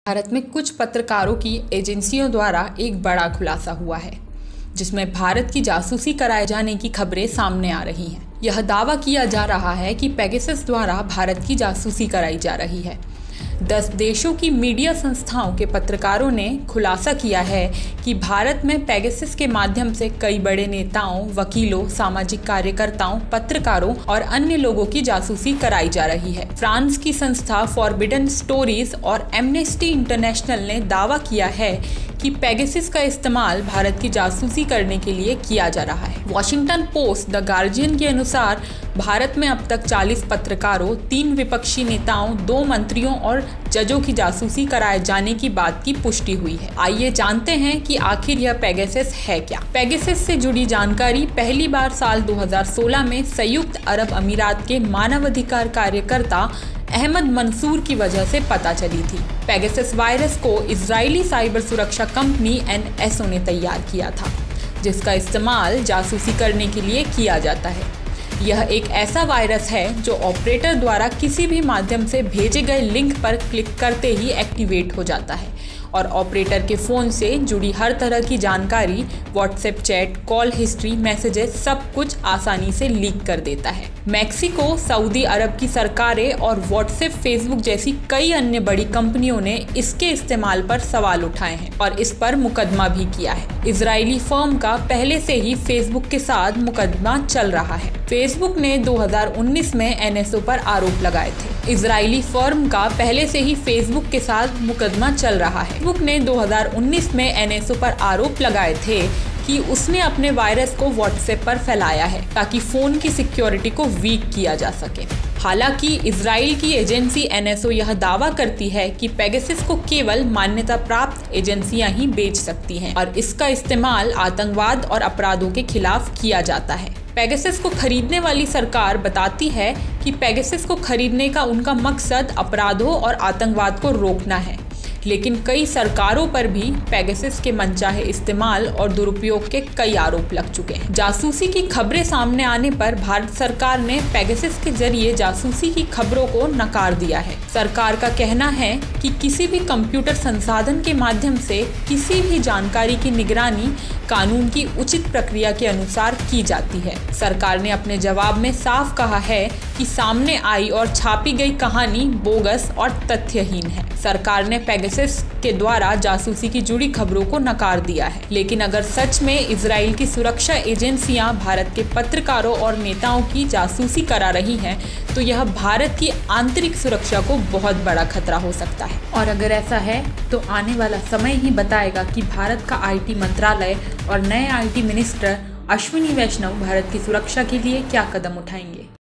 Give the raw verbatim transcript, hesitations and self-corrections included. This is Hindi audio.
भारत में कुछ पत्रकारों की एजेंसियों द्वारा एक बड़ा खुलासा हुआ है, जिसमें भारत की जासूसी कराए जाने की खबरें सामने आ रही हैं। यह दावा किया जा रहा है कि पेगासस द्वारा भारत की जासूसी कराई जा रही है। दस देशों की मीडिया संस्थाओं के पत्रकारों ने खुलासा किया है कि भारत में पेगासस के माध्यम से कई बड़े नेताओं, वकीलों, सामाजिक कार्यकर्ताओं, पत्रकारों और अन्य लोगों की जासूसी कराई जा रही है। फ्रांस की संस्था फॉरबिडन स्टोरीज और एमनेस्टी इंटरनेशनल ने दावा किया है कि पेगासस का इस्तेमाल भारत की जासूसी करने के लिए किया जा रहा है। वॉशिंगटन पोस्ट, द गार्जियन के अनुसार भारत में अब तक चालीस पत्रकारों, तीन विपक्षी नेताओं, दो मंत्रियों और जजों की जासूसी कराए जाने की बात की पुष्टि हुई है। आइए जानते हैं कि आखिर यह पेगासस है क्या। पेगासस से जुड़ी जानकारी पहली बार साल दो हज़ार सोलह में संयुक्त अरब अमीरात के मानवाधिकार कार्यकर्ता अहमद मंसूर की वजह से पता चली थी। पेगासस वायरस को इजरायली साइबर सुरक्षा कंपनी एन एस ओ ने तैयार किया था, जिसका इस्तेमाल जासूसी करने के लिए किया जाता है। यह एक ऐसा वायरस है जो ऑपरेटर द्वारा किसी भी माध्यम से भेजे गए लिंक पर क्लिक करते ही एक्टिवेट हो जाता है और ऑपरेटर के फ़ोन से जुड़ी हर तरह की जानकारी, WhatsApp chat, call history, messages सब कुछ आसानी से लीक कर देता है। मैक्सिको, सऊदी अरब की सरकारें और व्हाट्सएप, फेसबुक जैसी कई अन्य बड़ी कंपनियों ने इसके इस्तेमाल पर सवाल उठाए हैं और इस पर मुकदमा भी किया है। इजरायली फर्म का पहले से ही फेसबुक के साथ मुकदमा चल रहा है। फेसबुक ने दो हज़ार उन्नीस में एन एस ओ पर आरोप लगाए थे। इजरायली फर्म का पहले से ही फेसबुक के साथ मुकदमा चल रहा है। फेसबुक ने दो हज़ार उन्नीस में एन एस ओ पर आरोप लगाए थे कि उसने अपने वायरस को व्हाट्सएप पर फैलाया है ताकि फोन की सिक्योरिटी को वीक किया जा सके। हालांकि इजराइल की एजेंसी एन एस ओ यह दावा करती है कि पेगासस को केवल मान्यता प्राप्त एजेंसियां ही बेच सकती हैं और इसका इस्तेमाल आतंकवाद और अपराधों के खिलाफ किया जाता है। पेगासस को खरीदने वाली सरकार बताती है कि पेगासस को खरीदने का उनका मकसद अपराधों और आतंकवाद को रोकना है, लेकिन कई सरकारों पर भी पेगासस के मनचाहे इस्तेमाल और दुरुपयोग के कई आरोप लग चुके हैं। जासूसी की खबरें सामने आने पर भारत सरकार ने पेगासस के जरिए जासूसी की खबरों को नकार दिया है। सरकार का कहना है कि किसी भी कंप्यूटर संसाधन के माध्यम से किसी भी जानकारी की निगरानी कानून की उचित प्रक्रिया के अनुसार की जाती है। सरकार ने अपने जवाब में साफ कहा है कि सामने आई और छापी गई कहानी बोगस और तथ्यहीन है। सरकार ने पेगासस के द्वारा जासूसी की जुड़ी खबरों को नकार दिया है, लेकिन अगर सच में इजराइल की सुरक्षा एजेंसियां भारत के पत्रकारों और नेताओं की जासूसी करा रही हैं, तो यह भारत की आंतरिक सुरक्षा को बहुत बड़ा खतरा हो सकता है। और अगर ऐसा है तो आने वाला समय ही बताएगा कि भारत का आई टी मंत्रालय और नए I T minister Ashwini Vaishnaw Bharat की सुरक्षा के लिए क्या कदम उठाएंगे।